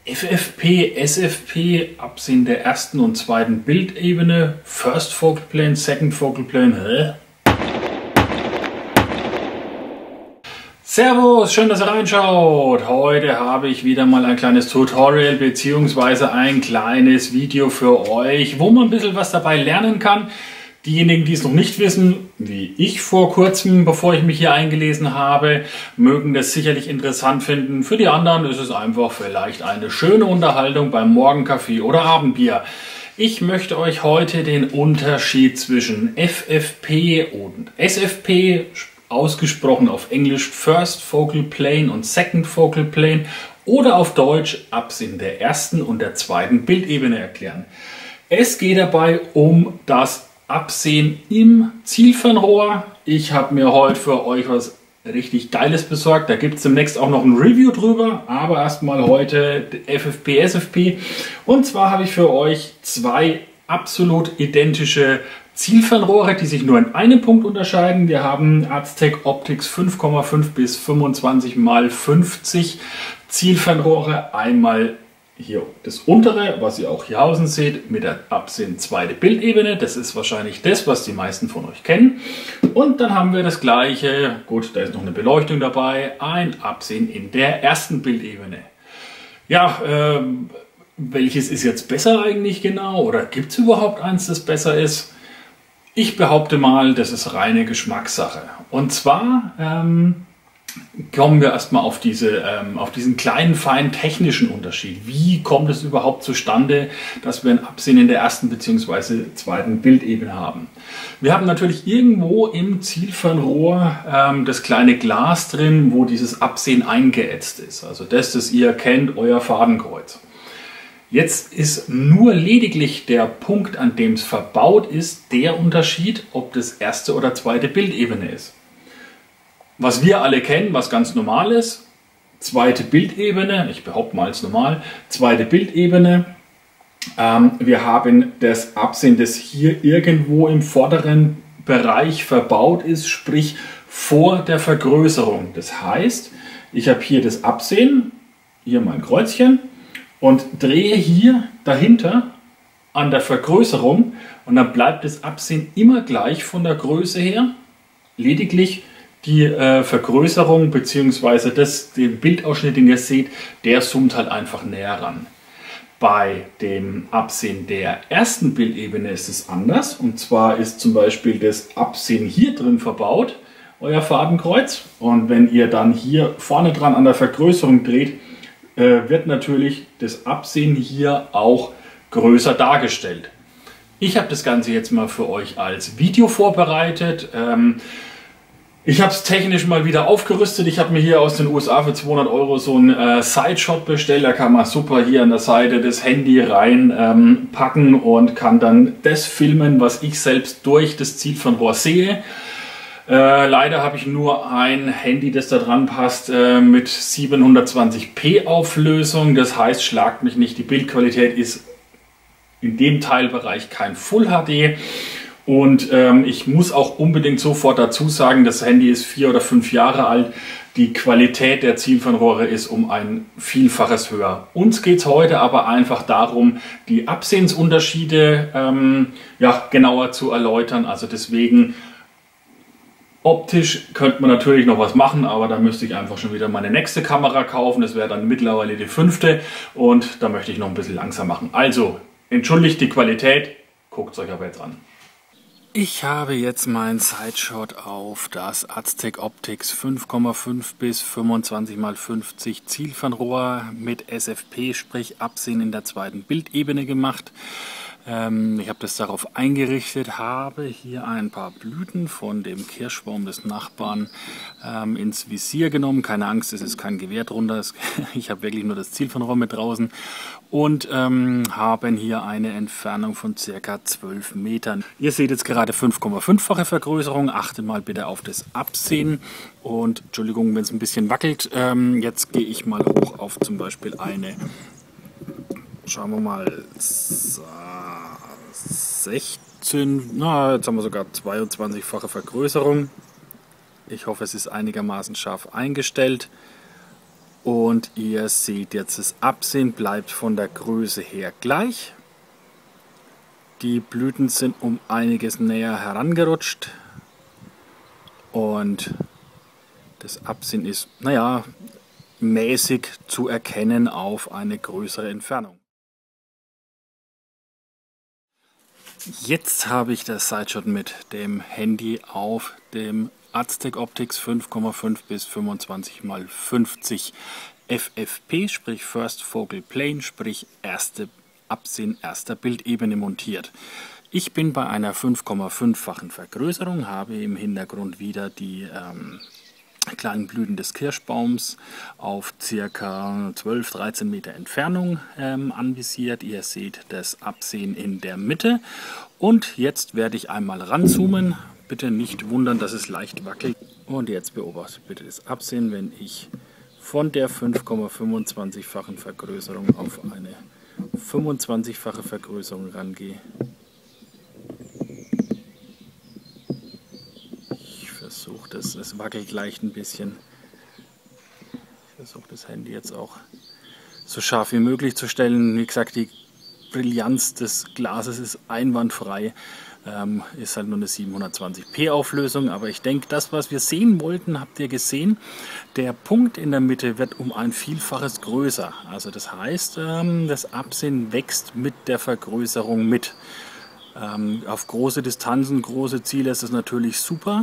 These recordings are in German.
FFP, SFP, Absehen der ersten und zweiten Bildebene, First Focal Plane, Second Focal Plane. Servus, schön, dass ihr reinschaut. Heute habe ich wieder mal ein kleines Tutorial bzw. ein kleines Video für euch, wo man ein bisschen was dabei lernen kann. Diejenigen, die es noch nicht wissen, wie ich vor kurzem, bevor ich mich hier eingelesen habe, mögen das sicherlich interessant finden. Für die anderen ist es einfach vielleicht eine schöne Unterhaltung beim Morgenkaffee oder Abendbier. Ich möchte euch heute den Unterschied zwischen FFP und SFP, ausgesprochen auf Englisch First Focal Plane und Second Focal Plane, oder auf Deutsch Absehen der ersten und der zweiten Bildebene erklären. Es geht dabei um das Absehen im Zielfernrohr. Ich habe mir heute für euch was richtig Geiles besorgt. Da gibt es demnächst auch noch ein Review drüber. Aber erstmal heute FFP, SFP. Und zwar habe ich für euch zwei absolut identische Zielfernrohre, die sich nur in einem Punkt unterscheiden. Wir haben Aztec Optics 5,5 bis 25 x 50 Zielfernrohre. Einmal hier das untere, was ihr auch hier außen seht, mit der Absehen zweite Bildebene. Das ist wahrscheinlich das, was die meisten von euch kennen. Und dann haben wir das gleiche, gut, da ist noch eine Beleuchtung dabei, ein Absehen in der ersten Bildebene. Ja, welches ist jetzt besser eigentlich genau? Oder gibt es überhaupt eins, das besser ist? Ich behaupte mal, das ist reine Geschmackssache. Und zwar kommen wir erstmal auf diesen kleinen, feinen technischen Unterschied. Wie kommt es überhaupt zustande, dass wir ein Absehen in der ersten bzw. zweiten Bildebene haben? Wir haben natürlich irgendwo im Zielfernrohr das kleine Glas drin, wo dieses Absehen eingeätzt ist. Also das ihr kennt, euer Fadenkreuz. Jetzt ist nur lediglich der Punkt, an dem es verbaut ist, der Unterschied, ob das erste oder zweite Bildebene ist. Was wir alle kennen, was ganz normal ist, zweite Bildebene, ich behaupte mal als normal, zweite Bildebene. Wir haben das Absehen, das hier irgendwo im vorderen Bereich verbaut ist, sprich vor der Vergrößerung. Das heißt, ich habe hier das Absehen, hier mein Kreuzchen, und drehe hier dahinter an der Vergrößerung und dann bleibt das Absehen immer gleich von der Größe her, lediglich die Vergrößerung bzw. den Bildausschnitt, den ihr seht, der zoomt halt einfach näher ran. Bei dem Absehen der ersten Bildebene ist es anders, und zwar ist zum Beispiel das Absehen hier drin verbaut, euer Fadenkreuz, und wenn ihr dann hier vorne dran an der Vergrößerung dreht, wird natürlich das Absehen hier auch größer dargestellt. Ich habe das Ganze jetzt mal für euch als Video vorbereitet. Ich habe es technisch mal wieder aufgerüstet. Ich habe mir hier aus den USA für 200 € so einen Sideshot bestellt. Da kann man super hier an der Seite das Handy reinpacken und kann dann das filmen, was ich selbst durch das Zielfernrohr sehe. Leider habe ich nur ein Handy, das da dran passt, mit 720p Auflösung. Das heißt, schlagt mich nicht, die Bildqualität ist in dem Teilbereich kein Full HD. Und ich muss auch unbedingt sofort dazu sagen, das Handy ist 4 oder 5 Jahre alt. Die Qualität der Zielfernrohre ist um ein Vielfaches höher. Uns geht es heute aber einfach darum, die Absehensunterschiede genauer zu erläutern. Also deswegen, optisch könnte man natürlich noch was machen, aber da müsste ich einfach schon wieder meine nächste Kamera kaufen. Das wäre dann mittlerweile die 5. und da möchte ich noch ein bisschen langsam machen. Also, entschuldigt die Qualität, guckt es euch aber jetzt an. Ich habe jetzt meinen Sideshot auf das Aztec Optics 5,5 bis 25 x 50 Zielfernrohr mit SFP, sprich Absehen in der zweiten Bildebene gemacht. Ich habe das darauf eingerichtet, habe hier ein paar Blüten von dem Kirschbaum des Nachbarn ins Visier genommen. Keine Angst, es ist kein Gewehr drunter. Ich habe wirklich nur das Zielfernrohr mit draußen und haben hier eine Entfernung von ca. 12 Metern. Ihr seht jetzt gerade 5,5-fache Vergrößerung. Achtet mal bitte auf das Absehen und Entschuldigung, wenn es ein bisschen wackelt. Jetzt gehe ich mal hoch auf zum Beispiel eine, schauen wir mal, 16, jetzt haben wir sogar 22-fache Vergrößerung. Ich hoffe, es ist einigermaßen scharf eingestellt. Und ihr seht jetzt, das Absehen bleibt von der Größe her gleich. Die Blüten sind um einiges näher herangerutscht und das Absehen ist, naja, mäßig zu erkennen auf eine größere Entfernung. Jetzt habe ich das Sideshot mit dem Handy auf dem Aztec Optics 5,5 bis 25 x 50 FFP, sprich First Focal Plane, sprich erste Absehen erster Bildebene montiert. Ich bin bei einer 5,5-fachen Vergrößerung, habe im Hintergrund wieder die kleinen Blüten des Kirschbaums auf ca. 12-13 Meter Entfernung anvisiert. Ihr seht das Absehen in der Mitte. Und jetzt werde ich einmal ranzoomen. Bitte nicht wundern, dass es leicht wackelt. Und jetzt beobachtet bitte das Absehen, wenn ich von der 5,25-fachen Vergrößerung auf eine 25-fache Vergrößerung rangehe. Ich versuche das, es wackelt leicht ein bisschen. Ich versuche das Handy jetzt auch so scharf wie möglich zu stellen. Wie gesagt, die Brillanz des Glases ist einwandfrei. Ist halt nur eine 720p Auflösung, aber ich denke, das, was wir sehen wollten, habt ihr gesehen. Der Punkt in der Mitte wird um ein Vielfaches größer. Also das heißt, das Absehen wächst mit der Vergrößerung mit. Auf große Distanzen, große Ziele ist das natürlich super.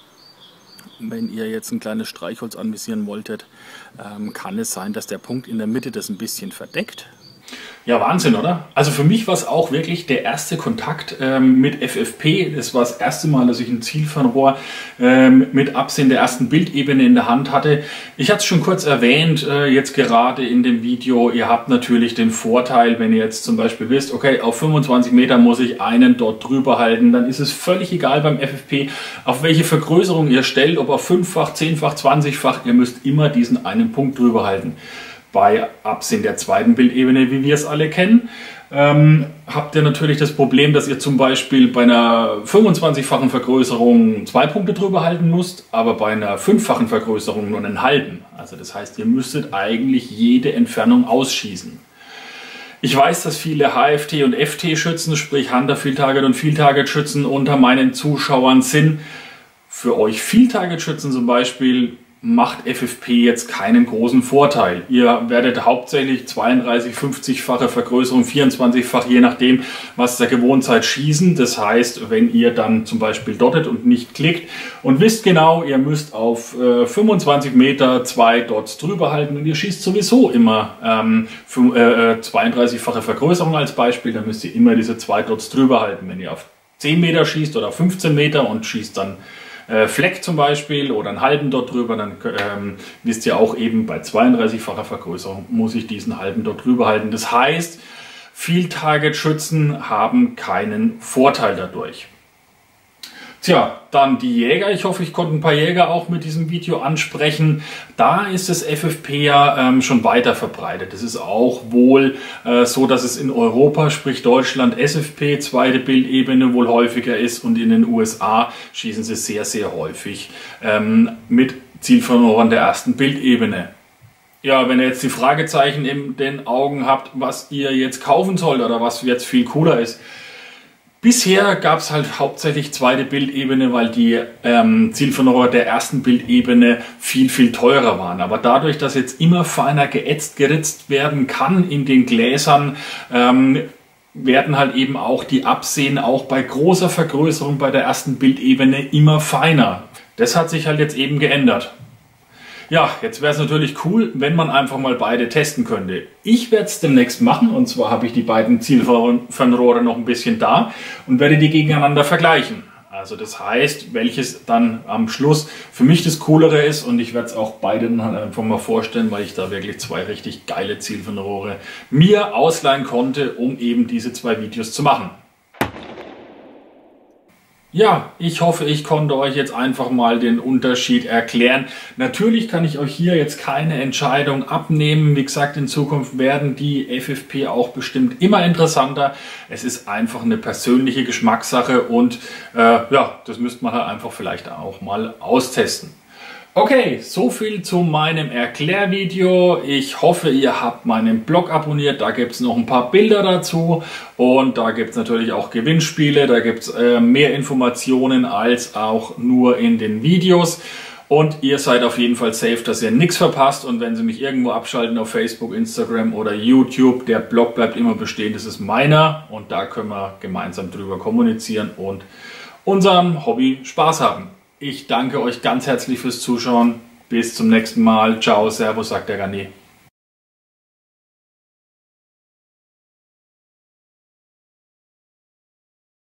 Wenn ihr jetzt ein kleines Streichholz anvisieren wolltet, kann es sein, dass der Punkt in der Mitte das ein bisschen verdeckt. Ja, Wahnsinn, oder? Also für mich war es auch wirklich der erste Kontakt mit FFP. Das war das erste Mal, dass ich ein Zielfernrohr mit Absehen der ersten Bildebene in der Hand hatte. Ich hatte es schon kurz erwähnt, jetzt gerade in dem Video. Ihr habt natürlich den Vorteil, wenn ihr jetzt zum Beispiel wisst, okay, auf 25 Meter muss ich einen dort drüber halten, dann ist es völlig egal beim FFP, auf welche Vergrößerung ihr stellt, ob auf 5-fach, 10-fach, 20-fach, ihr müsst immer diesen einen Punkt drüber halten. Bei Absehen der zweiten Bildebene, wie wir es alle kennen, habt ihr natürlich das Problem, dass ihr zum Beispiel bei einer 25-fachen Vergrößerung 2 Punkte drüber halten müsst, aber bei einer 5-fachen Vergrößerung nur einen halben. Also das heißt, ihr müsstet eigentlich jede Entfernung ausschießen. Ich weiß, dass viele HFT und FT-Schützen, sprich Hunter Field Target und Field Target Schützen unter meinen Zuschauern sind. Für euch Field Target Schützen zum Beispiel macht FFP jetzt keinen großen Vorteil. Ihr werdet hauptsächlich 32-50-fache Vergrößerung, 24-fach, je nachdem, was ihr gewohnt seid, schießen. Das heißt, wenn ihr dann zum Beispiel dottet und nicht klickt und wisst genau, ihr müsst auf 25 Meter 2 Dots drüber halten und ihr schießt sowieso immer 32-fache Vergrößerung als Beispiel, dann müsst ihr immer diese 2 Dots drüber halten. Wenn ihr auf 10 Meter schießt oder 15 Meter und schießt dann Fleck zum Beispiel oder einen halben dort drüber, dann wisst ihr auch eben bei 32-facher Vergrößerung muss ich diesen halben dort drüber halten. Das heißt, Field-Target-Schützen haben keinen Vorteil dadurch. Tja, dann die Jäger. Ich hoffe, ich konnte ein paar Jäger auch mit diesem Video ansprechen. Da ist das FFP ja schon weiter verbreitet. Es ist auch wohl so, dass es in Europa, sprich Deutschland, SFP, zweite Bildebene, wohl häufiger ist. Und in den USA schießen sie sehr, sehr häufig mit Zielfernrohren der ersten Bildebene. Ja, wenn ihr jetzt die Fragezeichen in den Augen habt, was ihr jetzt kaufen sollt oder was jetzt viel cooler ist. Bisher gab es halt hauptsächlich zweite Bildebene, weil die Zielfernrohre der ersten Bildebene viel, viel teurer waren. Aber dadurch, dass jetzt immer feiner geätzt, geritzt werden kann in den Gläsern, werden halt eben auch die Absehen auch bei großer Vergrößerung bei der ersten Bildebene immer feiner. Das hat sich halt jetzt eben geändert. Ja, jetzt wäre es natürlich cool, wenn man einfach mal beide testen könnte. Ich werde es demnächst machen, und zwar habe ich die beiden Zielfernrohre noch ein bisschen da und werde die gegeneinander vergleichen. Also das heißt, welches dann am Schluss für mich das Coolere ist, und ich werde es auch beide dann halt einfach mal vorstellen, weil ich da wirklich zwei richtig geile Zielfernrohre mir ausleihen konnte, um eben diese zwei Videos zu machen. Ja, ich hoffe, ich konnte euch jetzt einfach mal den Unterschied erklären. Natürlich kann ich euch hier jetzt keine Entscheidung abnehmen. Wie gesagt, in Zukunft werden die FFP auch bestimmt immer interessanter. Es ist einfach eine persönliche Geschmackssache und ja, das müsste man halt einfach vielleicht auch mal austesten. Okay, so viel zu meinem Erklärvideo. Ich hoffe, ihr habt meinen Blog abonniert. Da gibt es noch ein paar Bilder dazu und da gibt es natürlich auch Gewinnspiele. Da gibt es mehr Informationen als auch nur in den Videos. Und ihr seid auf jeden Fall safe, dass ihr nichts verpasst. Und wenn Sie mich irgendwo abschalten auf Facebook, Instagram oder YouTube, der Blog bleibt immer bestehen. Das ist meiner und da können wir gemeinsam drüber kommunizieren und unserem Hobby Spaß haben. Ich danke euch ganz herzlich fürs Zuschauen. Bis zum nächsten Mal. Ciao, Servus, sagt der René.